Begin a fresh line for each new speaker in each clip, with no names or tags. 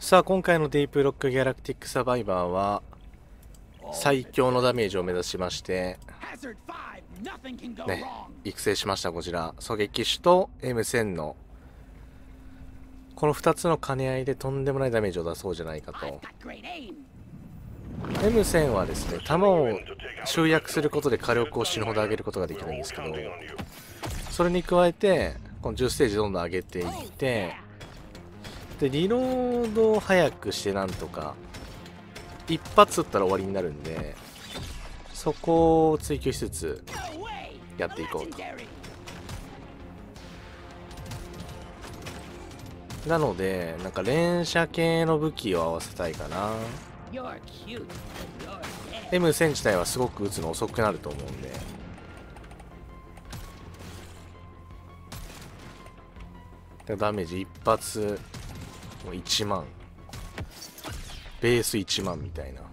さあ今回のディープロックギャラクティックサバイバーは最強のダメージを目指しましてね、育成しました。こちら狙撃手と M1000 のこの2つの兼ね合いでとんでもないダメージを出そうじゃないかと。 M1000 はですね、弾を集約することで火力を死ぬほど上げることができるんですけど、それに加えてこの10ステージどんどん上げていってでリロードを早くしてなんとか一発撃ったら終わりになるんで、そこを追求しつつやっていこうと。なのでなんか連射系の武器を合わせたいかな。 M1000 自体はすごく撃つの遅くなると思うんで、ダメージ一発1万、ベース1万みたいな。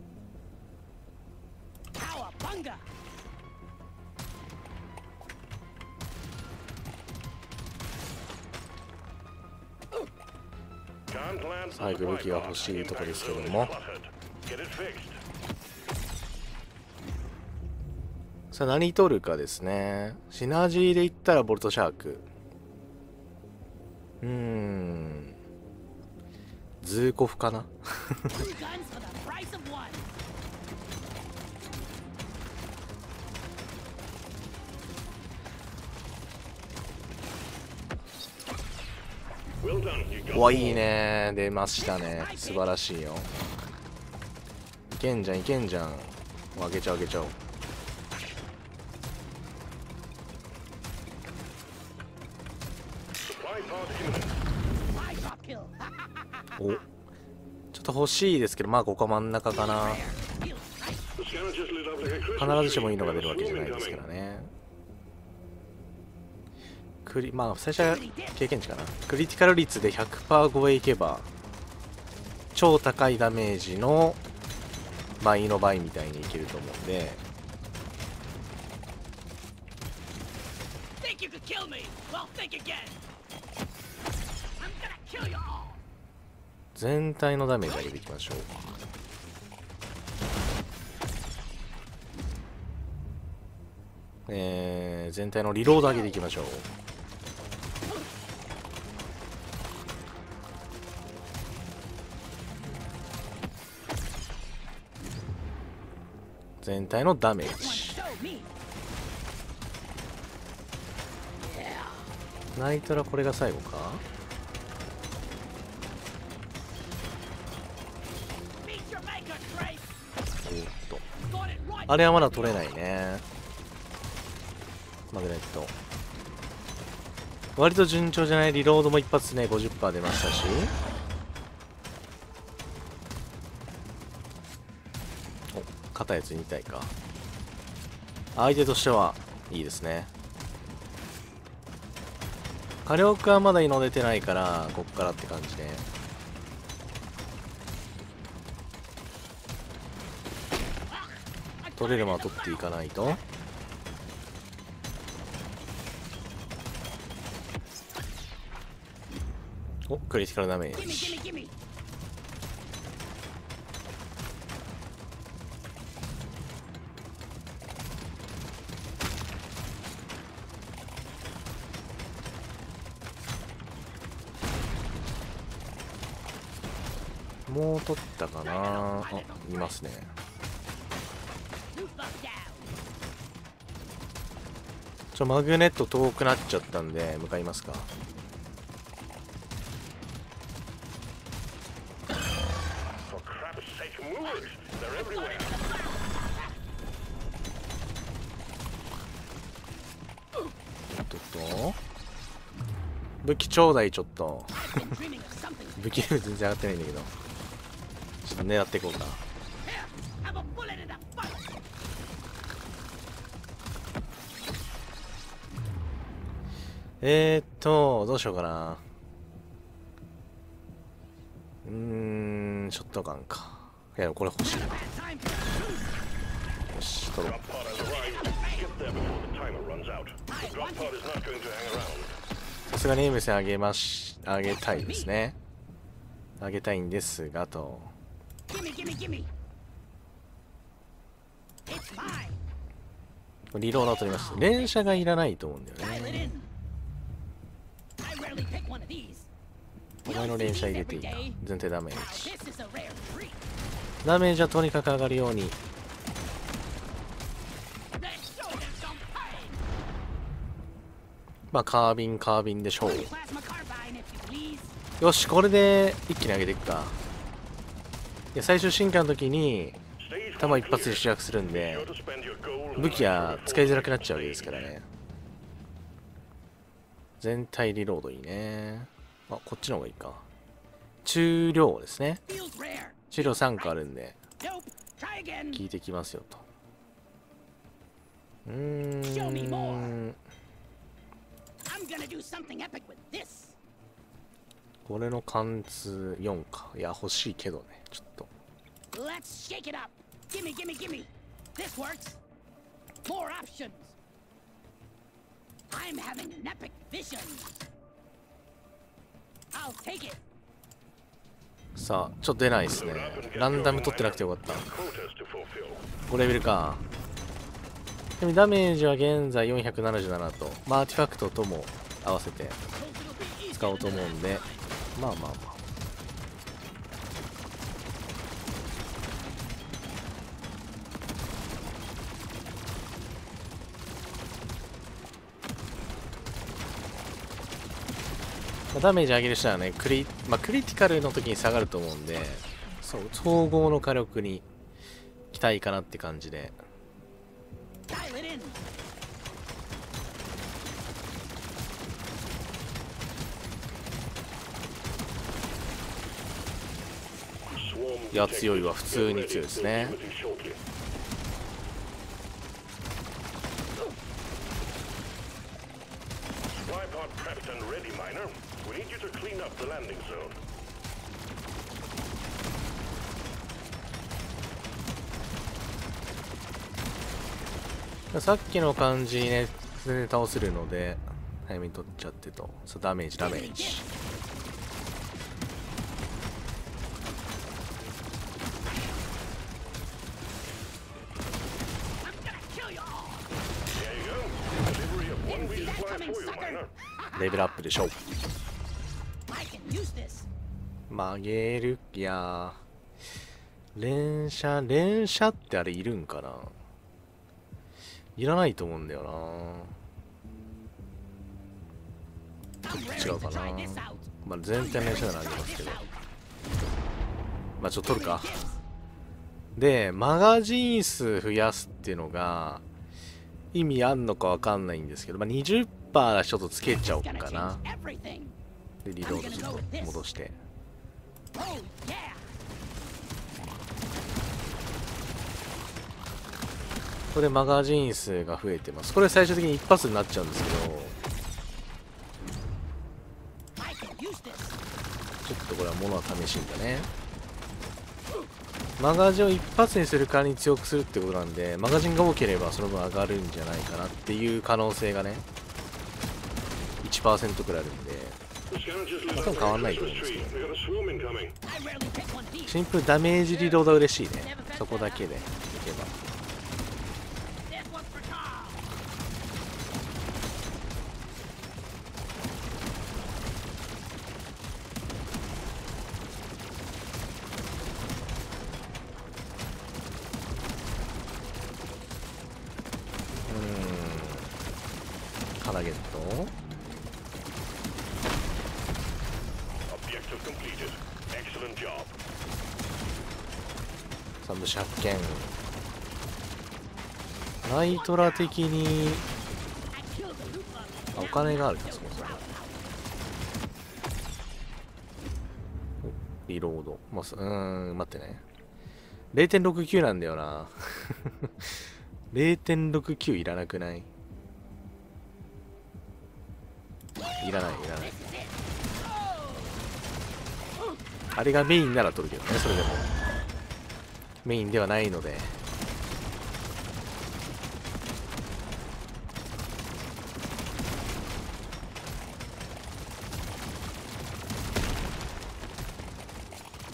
最後武器が欲しいとこですけども、さあ何取るかですね。シナジーで言ったらボルトシャーク、ズーコフかなわ、いいね、出ましたね、素晴らしいよ。いけんじゃんいけんじゃん。あげちゃうあげちゃおう。お、ちょっと欲しいですけど、まあここは真ん中かな。必ずしもいいのが出るわけじゃないですからね。まあ最初は経験値かな。クリティカル率で 100% 超えいけば超高いダメージの倍の倍みたいにいけると思うんで、全体のダメージ上げていきましょう。全体のリロード上げていきましょう。全体のダメージ。ナイトラこれが最後か。おっと、あれはまだ取れないね。マグネット割と順調じゃない。リロードも一発ね 50% 出ましたし、お、硬いやつ2体か。相手としてはいいですね。火力はまだの出てないからこっからって感じで、取れるものは取っていかないと。お、クリティカルダメージ。もう取ったかなあ。いますね。マグネット遠くなっちゃったんで向かいますか。武器ちょうだい。ちょっと武器全然上がってないんだけど、ちょっと狙っていこうか。どうしようかな。ショットガンか。いやこれ欲しいな。よし、取ろう。さすがに M 線上げたいですね。 上げたいんですがと。リロード取ります。連射がいらないと思うんだよね。お前の連射入れていいか。全体ダメージ。ダメージはとにかく上がるように。まあカービンでしょう。よし、これで一気に上げていくか。いや、最終進化の時に弾一発で主役するんで、武器は使いづらくなっちゃうわけですからね。全体リロードいいね。あ、こっちの方がいいか。中量ですね。中量3個あるんで効いてきますよと。これの貫通4か。いや、欲しいけどね、ちょっと。さあ、ちょっと出ないですね。ランダム取ってなくてよかった。5レベルか。でもダメージは現在477と、まあ、アーティファクトとも合わせて使おうと思うんで、まあまあまあ。ダメージ上げる人はね、クリティカルの時に下がると思うんで、そう、総合の火力に期待かなって感じで。いや、強いわ。普通に強いですね。さっきの感じね、全然倒せるので早めに取っちゃってと。さあ、ダメージ。レベルアップでしょう。曲げる。いや連射ってあれいるんかな。いらないと思うんだよな。ちょっと違うかな。まあ全体の連射ならありますけど、まあちょっと取るか。でマガジン数増やすっていうのが意味あんのかわかんないんですけど、まあ、20% ちょっとつけちゃおうかな。でリロードちょっと戻して、これでマガジン数が増えてます。これ最終的に一発になっちゃうんですけど、ちょっとこれは物は試しんだね。マガジンを一発にする代わりに強くするってことなんで、マガジンが多ければその分上がるんじゃないかなっていう可能性がね 1% くらいあるんで、多分変わんないと思うんですけど、シンプルダメージリロードは嬉しいね。そこだけでいけば。カラゲットサムシ発見。ナイトラ的にお金があるか。そもそもリロード、まあ、待ってね、 0.69 なんだよな0.69 いらなくない？いらない。あれがメインなら取るけどね。それでもメインではないので。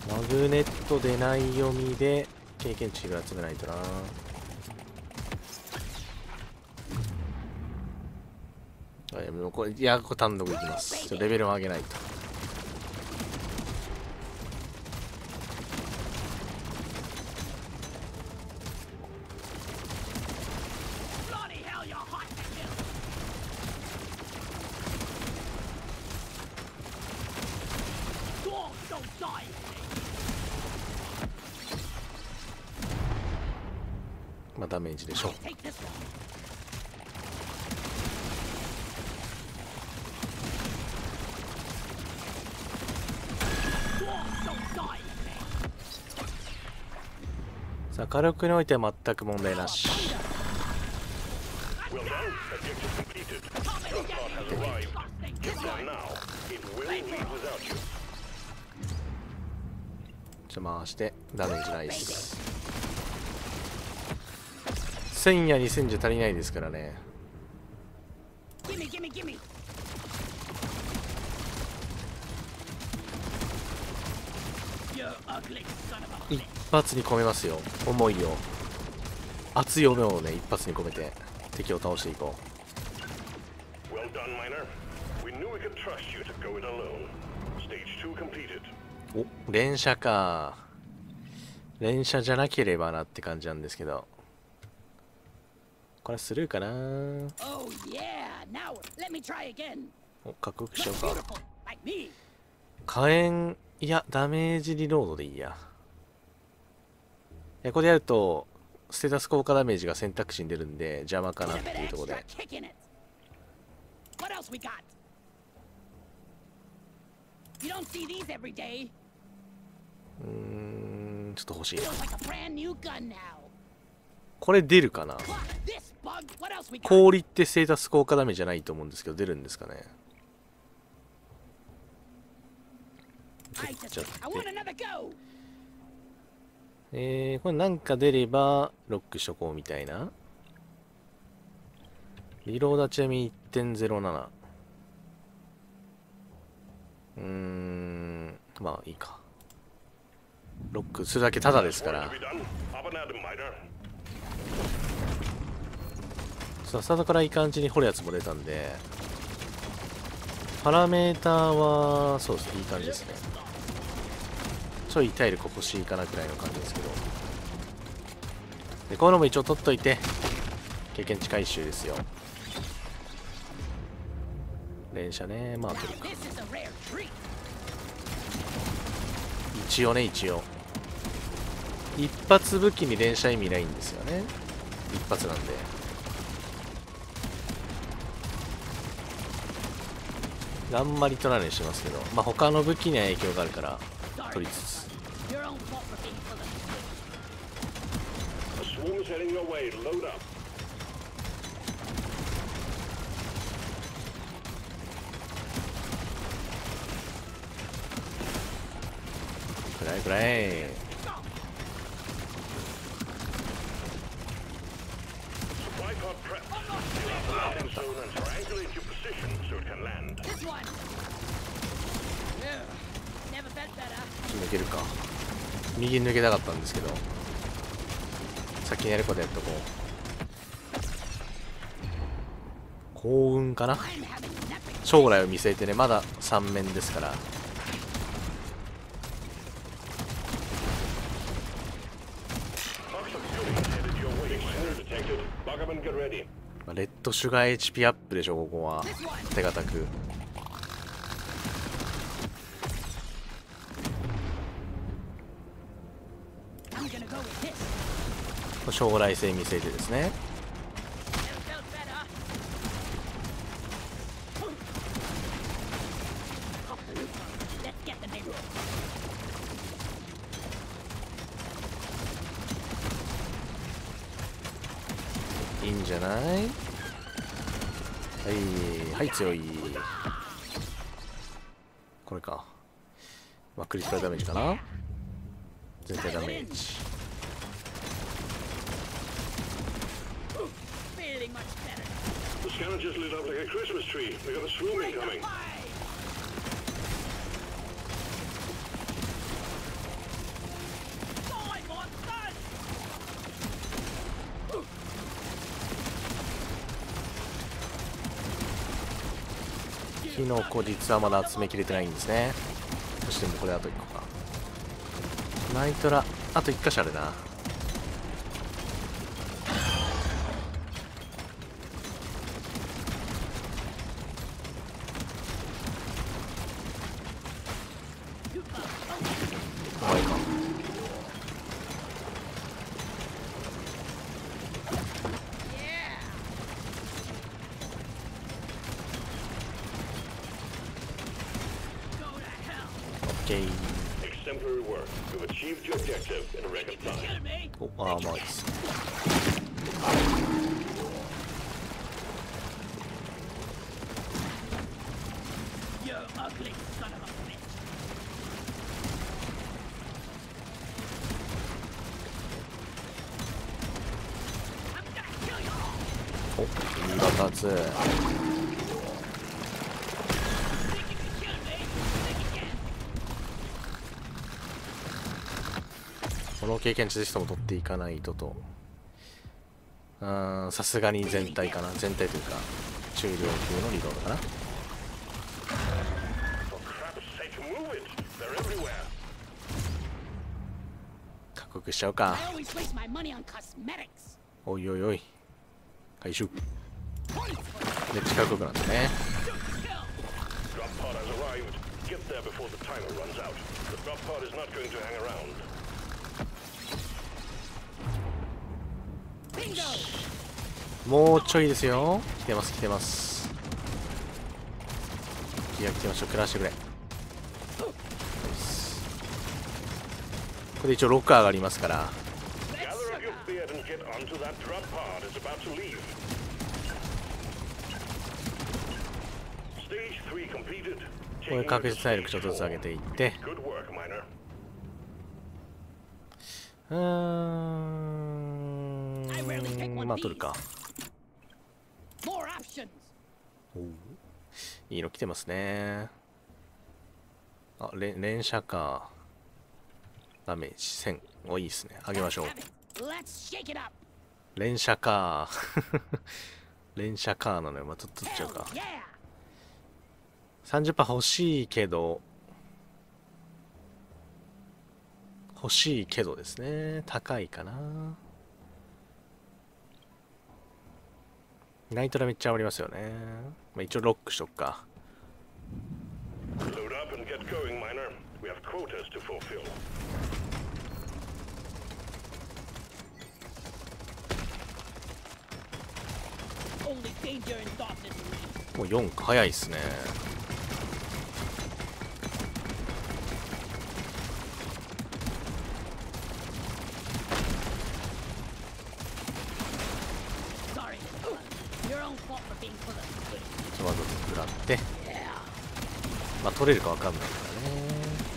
マグネットでない読みで経験値が集めないとな。もうこれこれ単独いきます。レベルを上げないと。まあダメージでしょう。さあ火力においては全く問題なし。回してダメージないです。1000や2000じゃ足りないですからね。一発に込めますよ、思いを。熱い思いをね、一発に込めて敵を倒していこう。お、連射か。連射じゃなければなって感じなんですけど、これスルーかな。お、克服しようか。火炎、いやダメージリロードでいいや。ここでやるとステータス効果ダメージが選択肢に出るんで邪魔かなっていうところで。ちょっと欲しいな。これ出るかな。氷ってステータス効果ダメージじゃないと思うんですけど、出るんですかね。取っちゃって、これなんか出ればロックしとこうみたいな。リローダーちなみに 1.07。まあいいか。ロックするだけタダですから。さあスタートからいい感じに掘るやつも出たんで、パラメーターはそうですね、いい感じですね。ちょい体力欲しいかなくらいの感じですけど、でこういうのも一応取っといて経験値回収ですよ。連射ね、まあ取るか一応ね。一発武器に連射意味ないんですよね、一発なんで。あんまり取らないようにしますけど、まあ他の武器には影響があるから取りつつ。くらいくらい。抜けるか。右に抜けたかったんですけど、先にやることやっとこう。幸運かな。将来を見据えてね、まだ3面ですから。レッドシュガー HP アップでしょ、ここは手堅く。将来性見据えてですね。いいんじゃない。はいはい、強い。これか。まあクリティカルダメージかな。全体ダメージ。 キノコ実はまだ集めきれてないんですね。そしてもうこれあと1個か。ナイトラあと1箇所あるな。怖いか。お、ああ、まあいいです。お、身が立つ。この経験値ぜひとも取っていかないとと。さすがに全体かな。全体というか中量級のリロードかな。かっこよくしちゃうか。おいおいおい、回収。めっちゃかっこよくなったね。もうちょいですよ。来てます来てます。気が来てました。食らわしてくれ。これで一応ロッカーがありますから、これ確実体力ちょっとずつ上げていって、まあ取るか。お、いいの来てますね。あ、連射か。ダメージ1000。お、いいですね。上げましょう。連射か。連射かなのよ。まあ、取っちゃうか。30% 欲しいけど、欲しいけどですね。高いかな。ナイトラめっちゃ余りますよね。まあ、一応ロックしとくか。もう4か。早いっすね。わざと食らって、まあ取れるかわかんないからね。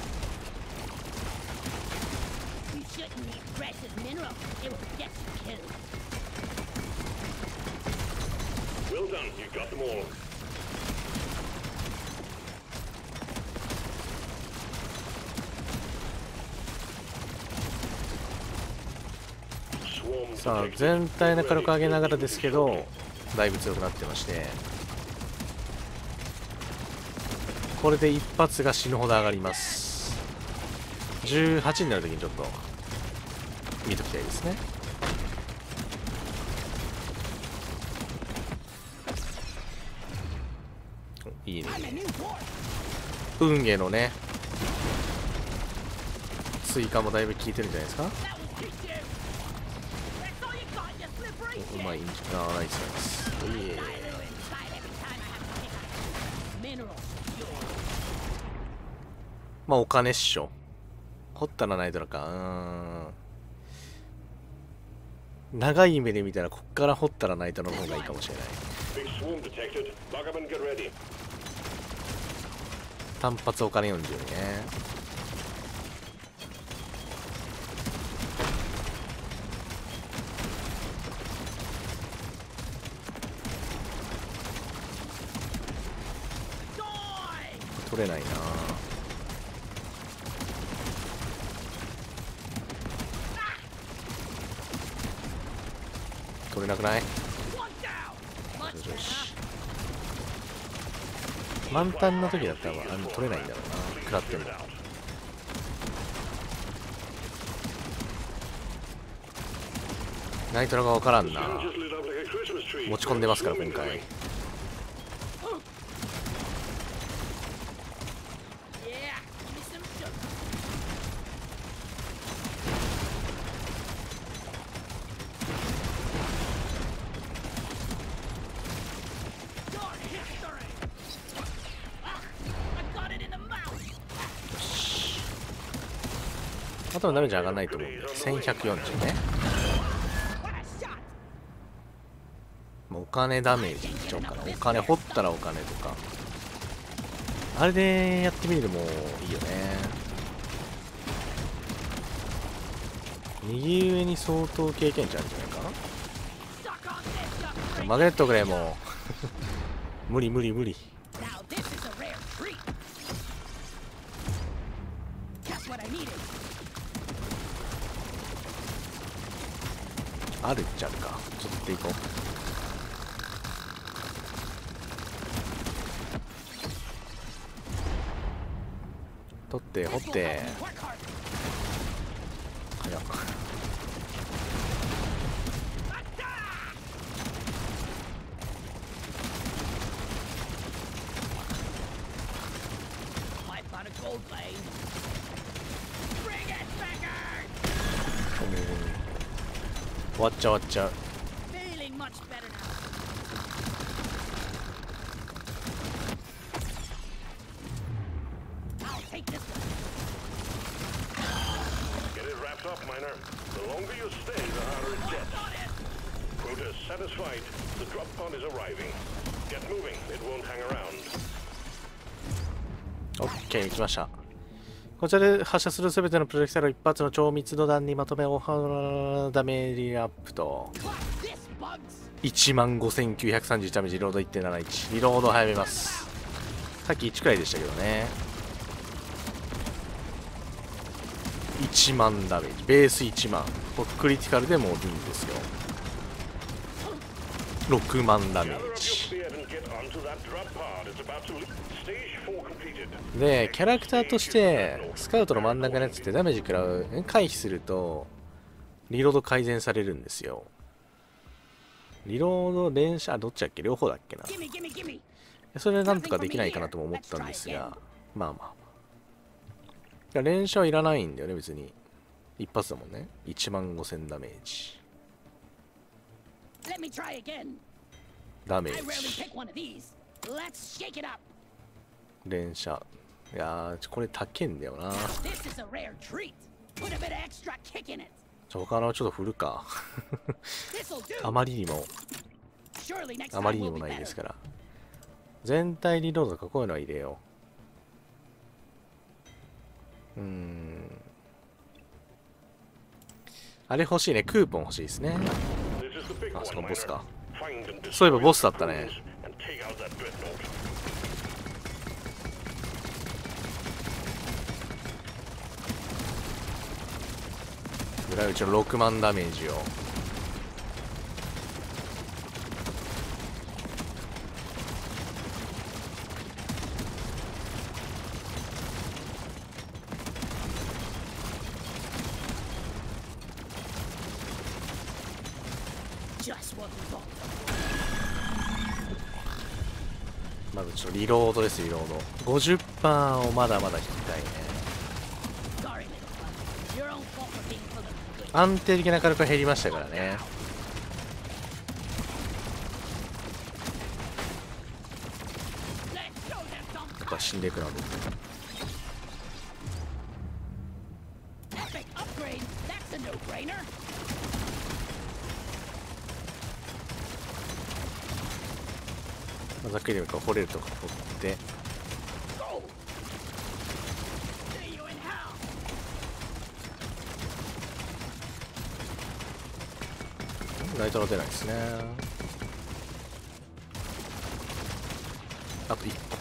さあ全体の火力上げながらですけど、だいぶ強くなってまして、これで一発が死ぬほど上がります。18になるときにちょっと見ときたいですね。いいね。運ゲのね追加もだいぶ効いてるんじゃないですか。うまい。ナイスナイス。まあお金っしょ。掘ったらないとらか。長い目で見たらこっから掘ったらないとの方がいいかもしれない。単発お金40ね。取れないな。取れなくない？よしよし。 満タンの時だったら取れないんだろうな、食らっても。ナイトロが分からんな。持ち込んでますから今回。あとのダメージ上がらないと思うんで、1140ね。お金ダメージいっちゃおうかな。お金掘ったらお金とかあれでやってみるのもいいよね。右上に相当経験値あるんじゃないか。マグネットくれもう無理無理無理。あるっちゃうか。ちょっと行こう。取って掘って早っ。終わっちゃう終わっちゃう。オッケー、来ました。こちらで発射するすべてのプロジェクタイルを一発の超密度弾にまとめ、ダメージアップと 15,931 ダメージ、リロード 1.71。 リロード早めます。さっき1くらいでしたけどね。1万ダメージ、ベース1万、クリティカルでもういいんですよ。6万ダメージで、キャラクターとしてスカウトの真ん中のやつってダメージ食らう回避するとリロード改善されるんですよ。リロード連射どっちだっけ、両方だっけな。それでなんとかできないかなとも思ったんですが、まあまあ連射はいらないんだよね別に。一発だもんね。15,000ダメージ。ダメージ連射。いやーこれ高いんだよな。他のちょっと振るかあまりにもないですから。全体リロードとかこういうのは入れよう。あれ欲しいね。クーポン欲しいですね。あそこボスか。そういえばボスだったね。裏打ちの6万ダメージを。まずちょっとリロードです。リロード 50% をまだまだ引きたいね。安定的な火力が減りましたからね。とか死んでいくなと。ざっくりでも掘れるとか掘ってナイトロ出ないですね。あと1個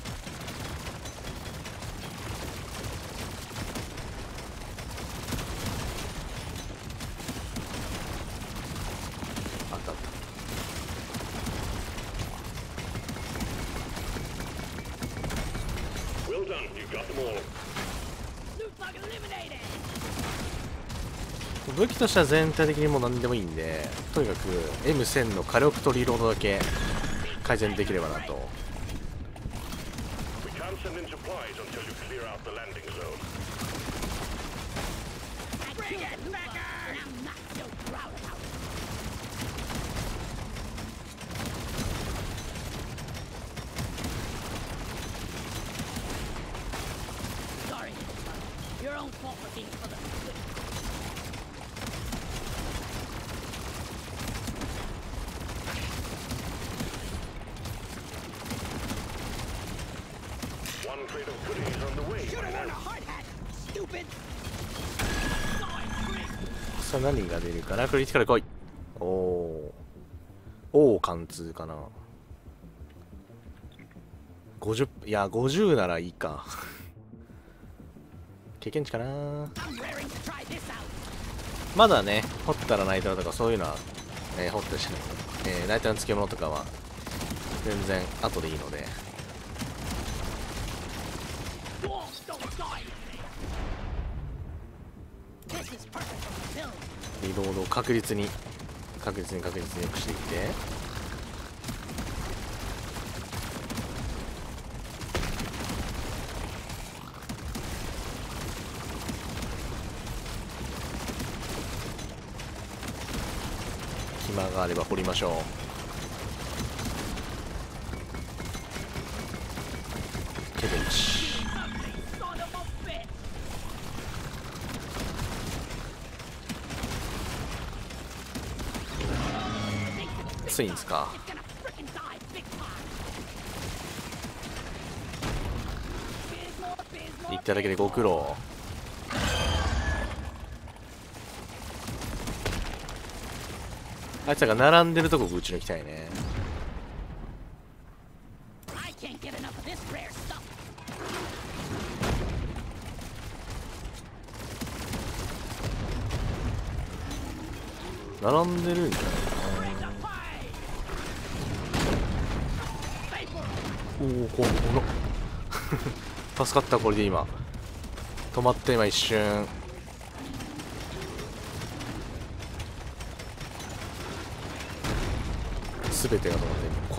あったあった。 武器としては全体的にもう何でもいいんで、とにかく M1000 の火力とリロードだけ改善できればなと。さあ何が出るかな。クリティカル来い。おお貫通かな。50、いや50ならいいか。経験値かな。まだね掘ったらナイトラとかそういうのは、掘ったりしない、ナイトラの漬物とかは全然後でいいので。リロードを確実によくしていって、暇があれば掘りましょう。ケベンチツインズか。行っただけでご苦労。あいつらが並んでるとこぶち抜きたいね。並んでるんじゃないかな。おお、この助かった。これで今止まった。今一瞬全てが止まって、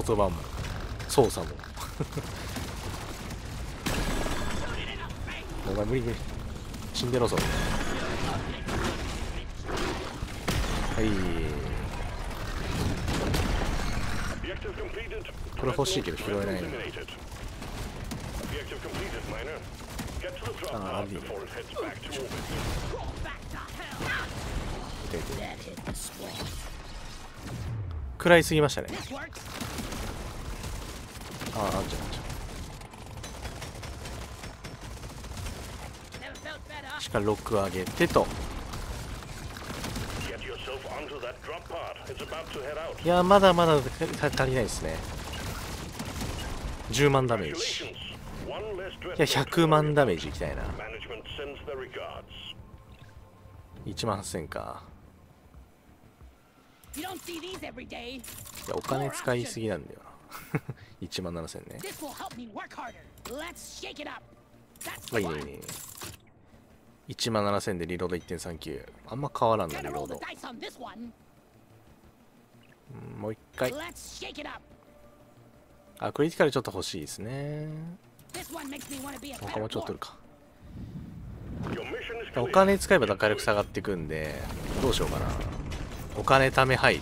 言葉も操作もお前無理無理、死んでろぞ。はい、これ欲しいけど拾えないな。ああ、いいね。食らいすぎましたね。ああ、あんちゃんあんちゃん。しっかりロック上げてと。いや、まだまだ足りないですね。10万ダメージ。いや、100万ダメージいきたいな。1万8000か。いや、お金使いすぎなんだよな。1万7000ね。まあいいねいいね。1万7000でリロード 1.39。あんま変わらんな、リロード。もう一回。あ、クリティカルちょっと欲しいですね。他もちょっと取るか。お金使えば火力下がってくんで、どうしようかな。お金貯め入る。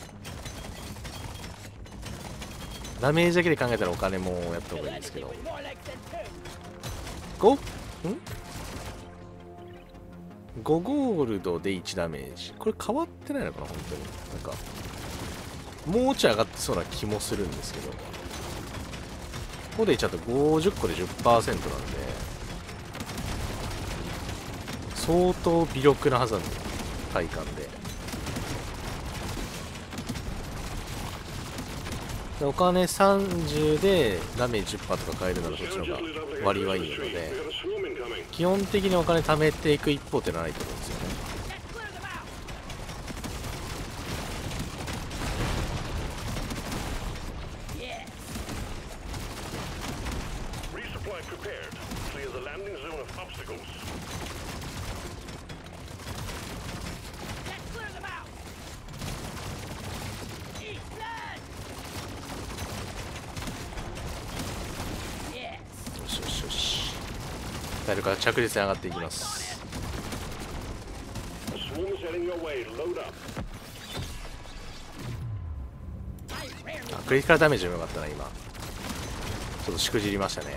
ダメージだけで考えたらお金もやった方がいいんですけど。5ゴールドで1ダメージ。これ変わってないのかな、本当に。なんか、もうちょい上がってそうな気もするんですけど。ここでいっちゃうと50個で 10% なんで、相当微力なはずなんで、体感で。お金30でダメージ 10% とか買えるならそっちの方が割はいいので、基本的にお金貯めていく一方ってのはないと思うんですよね。 体力が着実に上がっていきます。クリティカルダメージもよかったな。今ちょっとしくじりましたね。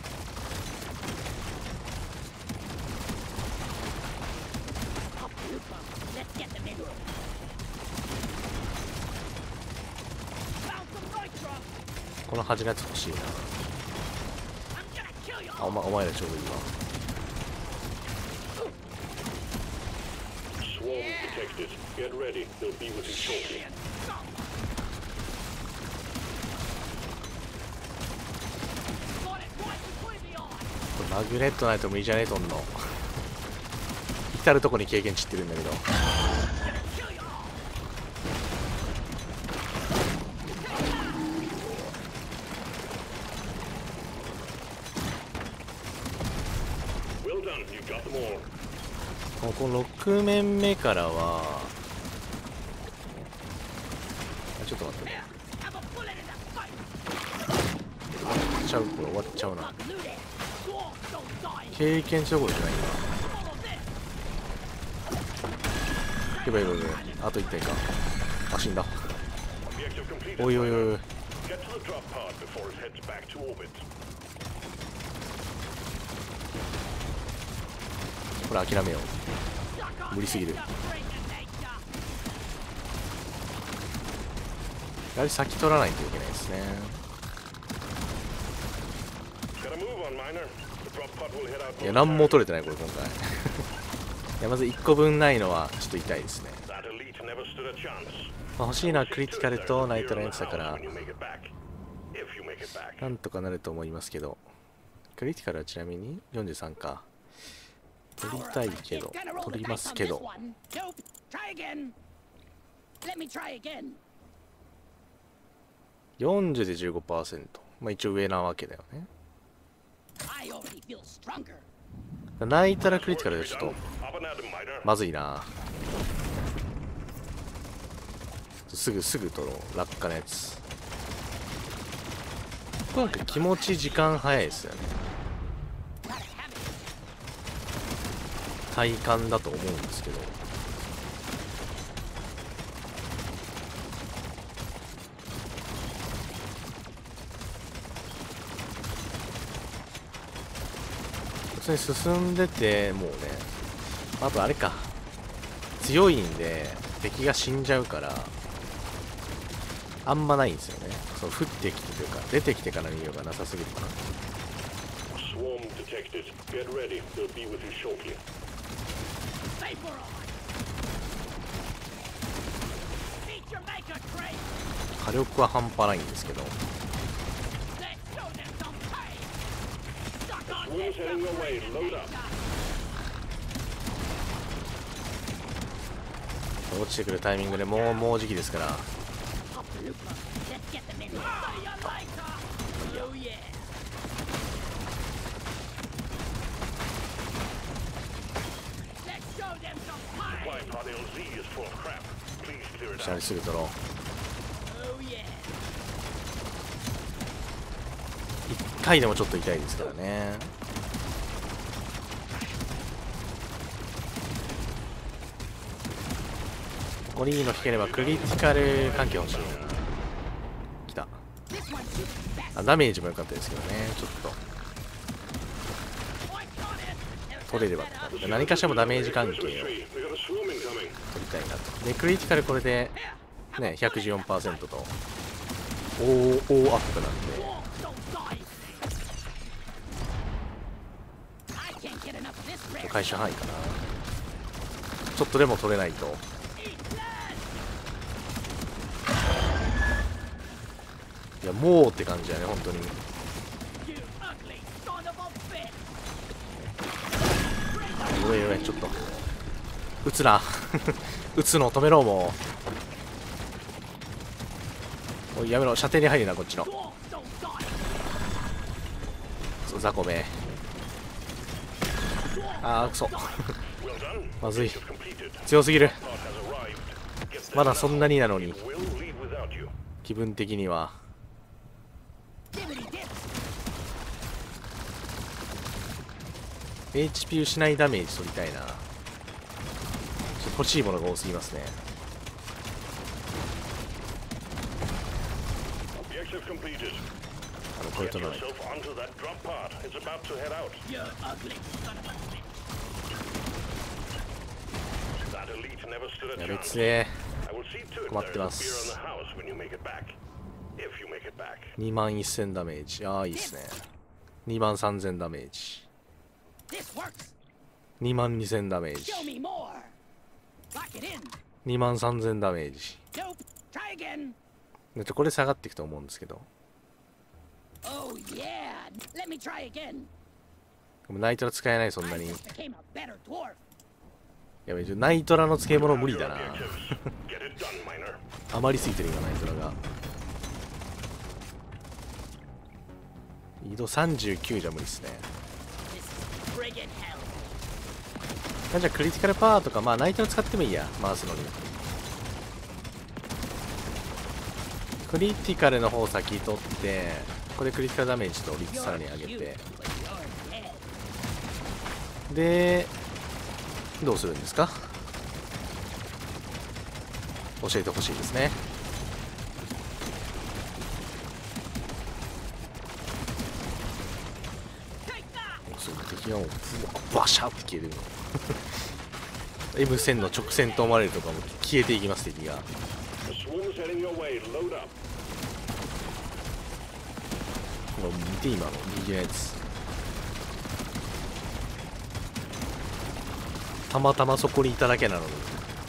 この端のやつ欲しいな。あ、お前らちょうどいいわ。これマグネットないと無理じゃねえとんの。至るとこに経験値ってるんだけど。この6面目からはちょっと待ってね。これ終わっちゃうな。経験値どころじゃないな。やばいやばいやばい。あと1点か。あ、死んだ。おいおいおい。これ諦めよう。無理すぎる。やはり先取らないといけないですね。いや、何も取れてないこれ今回。いや、まず1個分ないのはちょっと痛いですね。まあ、欲しいのはクリティカルとナイトラインだからなんとかなると思いますけど、クリティカルはちなみに43か。取りたいけど、取りますけど。40で 15%。まあ一応上なわけだよね。泣いたらクリティカルでちょっとまずいな。すぐ取ろう。落下のやつ。これなんか気持ち時間早いですよね。体感だと思うんですけど。普通に進んでてもうね、あとあれか、強いんで敵が死んじゃうからあんまないんですよね。その降ってきてというか出てきてから見ようがなさすぎるかな。火力は半端ないんですけど、落ちてくるタイミングでもう時期ですから。シャリすぐ取ろう。1回でもちょっと痛いですからね。これいいの引ければクリティカル関係欲しいな。来た。あ、ダメージも良かったですけどね。ちょっと取れればって感じで、何かしらもダメージ関係を取りたいなと。でクリティカルこれでね 114% と大アップなんで、回収範囲かな。ちょっとでも取れないと。いやもうって感じだね本当に。おいおいちょっと撃つな撃つの止めろもう。おいやめろ、射程に入るなこっちの。そう雑魚め。あーくそまずい、強すぎる。まだそんなになのに気分的には。 HP 失いダメージ取りたいな。欲しいものが多すぎますね。これとない。いや別に困ってます。2万1000ダメージ。ああいいですね。2万3000ダメージ。2万2000ダメージ。2万3000ダメージ。これ下がっていくと思うんですけど。ナイトラ使えない、そんなに。やべ、ナイトラの漬物無理だな。余りすぎてる今、ナイトラが。移動39じゃ無理っすね。じゃあクリティカルパワーとか、まあナイトラ使ってもいいや、回すのに。クリティカルの方先取って、ここでクリティカルダメージと率さらに上げて、でどうするんですか、教えてほしいですね。敵がもうバシャって消えてるのM1000 の直線と思われるとかも消えていきます、敵が。見て今の右のやつ、たまたまそこにいただけなのに。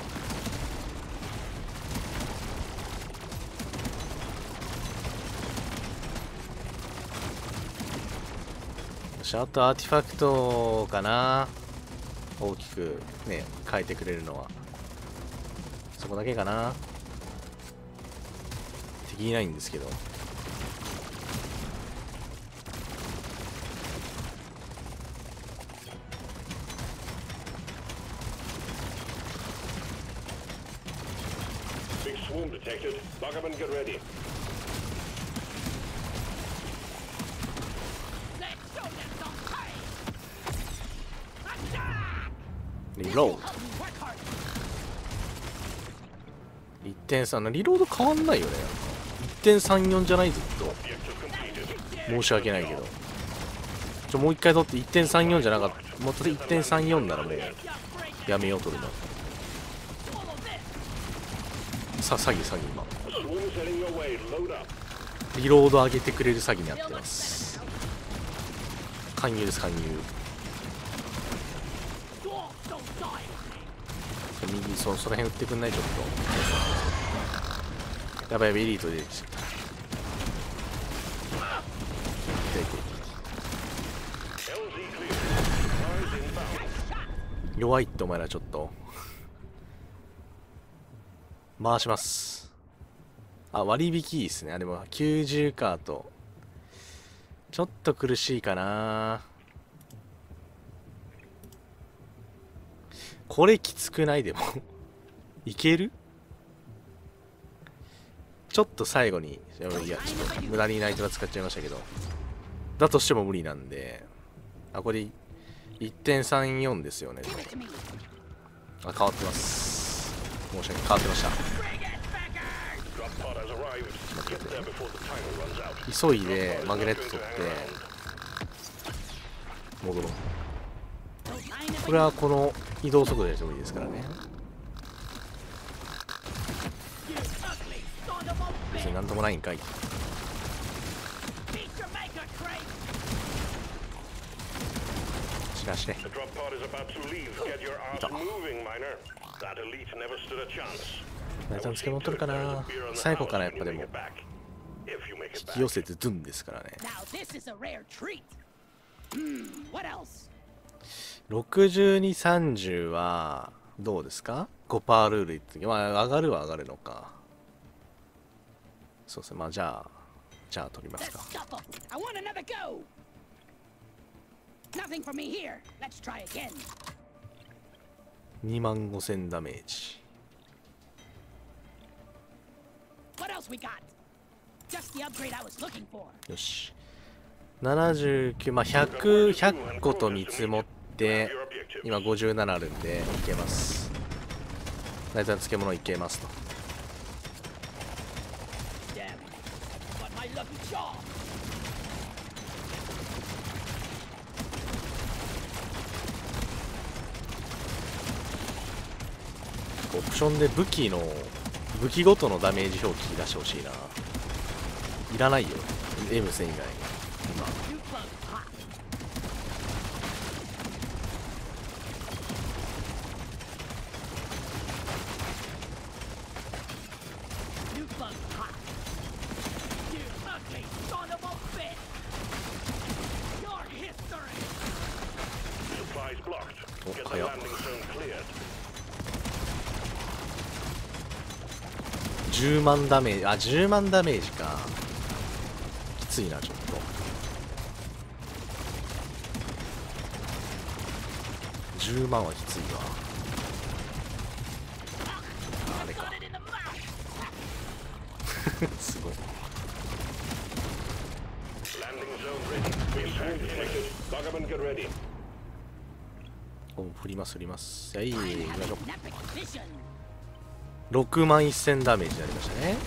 よし、あとアーティファクトかな、大きくね変えてくれるのはそこだけかな。敵いないんですけど。リロード 1.3 のリロード変わんないよね。1.34 じゃない、ずっと。申し訳ないけど、もう一回取って 1.34 じゃなかった。もう 1.34 ならもうやめよう、取るの。さあ詐欺今リロード上げてくれる詐欺になってます。勧誘です、勧誘。右、その辺打ってくんない、ちょっと。やばいやばい、エリートで弱いってお前ら、ちょっと回します。あ、割引いいですね。あ、でも90カートちょっと苦しいかな。これきつくない？でもいける？ちょっと最後に、いや、ちょっと無駄にナイトラ使っちゃいましたけど、だとしても無理なんで、あ、これ 1.34 ですよね。あ、変わってます。申し訳ない、変わってました。急いでマグネット取って戻ろう。これはこの移動速度でもいいですからね。別になんともないんかい。しかしね、いた。ナイトの漬物取るかな。最後からやっぱでも引き寄せてドゥンですからね。62、30はどうですか？ 5% ルール言ってまあ上がるは上がるのか。そうですね、まあじゃあ取りますか。2万5000ダメージ。よし、79、まあ100個と見積もって、今57あるんでいけます。ナイトラの漬物いけますと。オプションで武器ごとのダメージ表記出してほしいな。いらないよ M 戦以外今。お、早っ。10万ダメージ、10万ダメージか。きついな、ちょっと。10万はきついわ。あれか。すごい。お、振ります振ります。はい、行きましょう。6万1000ダメージになりましたね。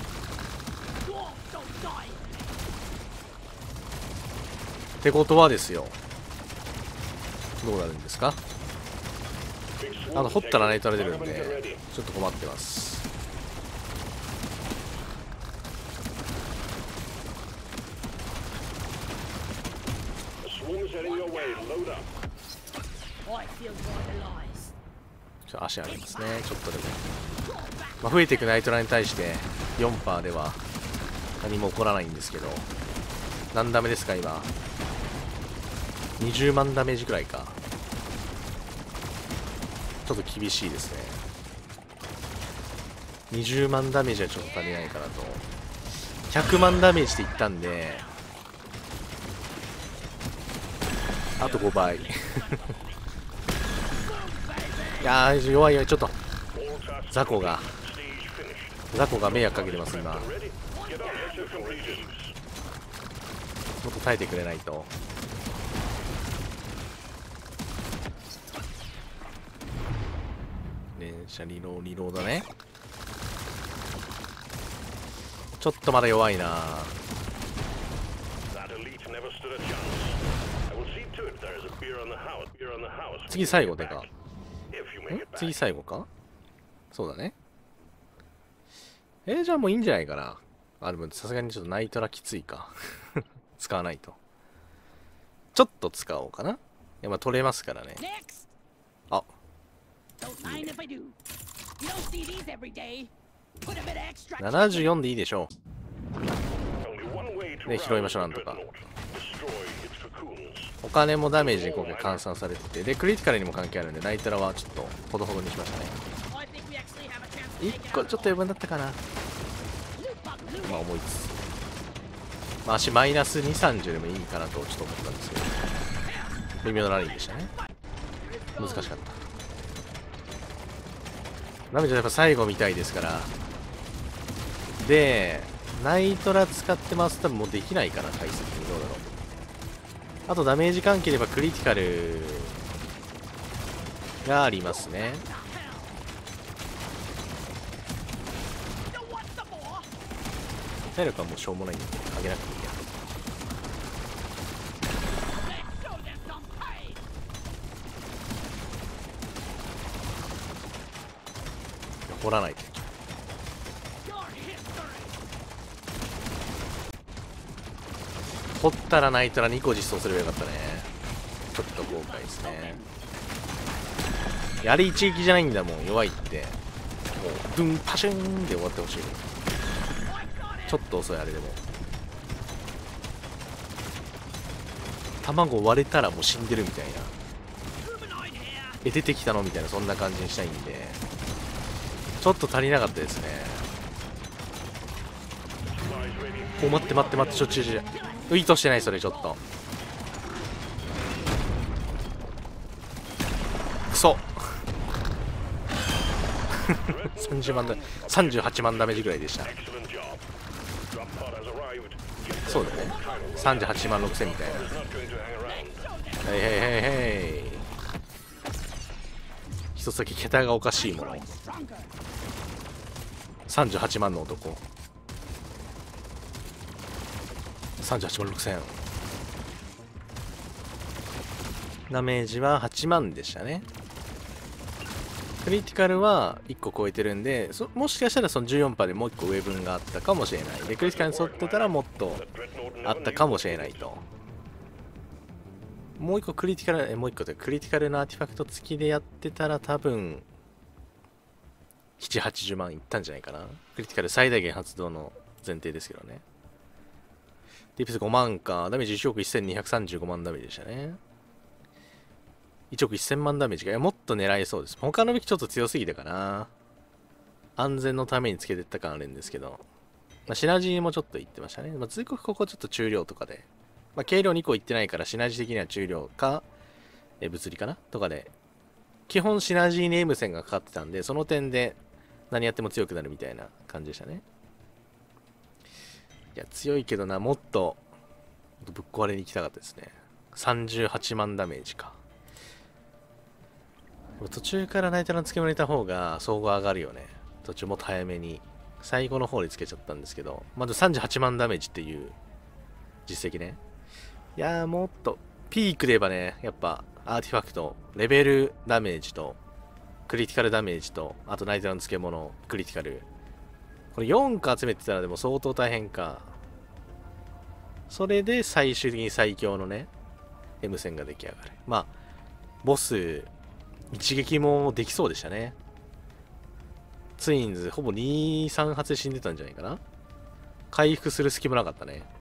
ってことはですよ、どうなるんですか。掘ったらナイトラ出るんでちょっと困ってます。足ありますね、ちょっとでも。増えていくナイトラに対して 4% では何も起こらないんですけど、何ダメですか今。20万ダメージくらいか。ちょっと厳しいですね。20万ダメージはちょっと足りないかなと。100万ダメージでいったんで、あと5倍。いやー、弱いよ、ちょっと。雑魚が迷惑かけてます、今。もっと耐えてくれないと。連射リローだね。ちょっとまだ弱いな。次最後でか。次最後か。そうだね。じゃあもういいんじゃないかな。でもさすがにちょっとナイトラきついか。使わないと。ちょっと使おうかな。いや、まあ取れますからね。あ、いいね。74でいいでしょう。で、拾いましょう、なんとか。お金もダメージに今回換算されてて、で、クリティカルにも関係あるんで、ナイトラはちょっとほどほどにしましたね。1個ちょっと余分だったかな。まあ思いつつ。まあ足マイナス2、30でもいいかなとちょっと思ったんですけど、微妙なラリーでしたね。難しかった。ダメージはやっぱ最後みたいですから。で、ナイトラ使ってます。多分もうできないかな、解析に。どうだろう。あとダメージ関係で言えばクリティカルがありますね。体力はもうしょうもないんで上げなくていいや。掘らないと。掘ったらナイトラ2個実装すればよかったね。ちょっと後悔ですね。やり一撃じゃないんだもん、弱いって。もうドゥンパシュンで終わってほしい。ちょっと遅い、あれでも。卵割れたらもう死んでるみたいな。出てきたのみたいな、そんな感じにしたいんで。ちょっと足りなかったですね。お、待って待って待って、ちょ意図してない、それちょっと。クソ。30万だ、38万ダメージぐらいでした。そうだね。38万6000みたいな。はいはいはいはい。 一つだけ桁がおかしいもの。38万の男。38万6000。ダメージは8万でしたね。クリティカルは1個超えてるんで、もしかしたらその 14% でもう1個上分があったかもしれない。で、クリティカルに沿ってたらもっとあったかもしれないと。もう1個クリティカル、もう1個でクリティカルのアーティファクト付きでやってたら多分、7、80万いったんじゃないかな。クリティカル最大限発動の前提ですけどね。ディープス5万か。ダメージ1億1235万ダメージでしたね。1億1000万ダメージが。いや、もっと狙えそうです。他の武器ちょっと強すぎたかな。安全のためにつけてった感あるんですけど。まあ、シナジーもちょっと言ってましたね。まあ、通告ここちょっと中量とかで。まあ、軽量2個いってないから、シナジー的には中量か、物理かなとかで。基本シナジーに M 線がかかってたんで、その点で何やっても強くなるみたいな感じでしたね。いや、強いけどな、もっとぶっ壊れに行きたかったですね。38万ダメージか。途中からナイトラの付け物入れた方が総合上がるよね。途中もっと早めに。最後の方につけちゃったんですけど、まず38万ダメージっていう実績ね。いやー、もっと、ピークで言えばね、やっぱアーティファクト、レベルダメージと、クリティカルダメージと、あとナイトラの付け物、クリティカル。これ4個集めてたらでも相当大変か。それで最終的に最強のね、M 線が出来上がる。まあ、ボス、一撃もできそうでしたね。ツインズ、ほぼ2、3発で死んでたんじゃないかな。回復する隙もなかったね。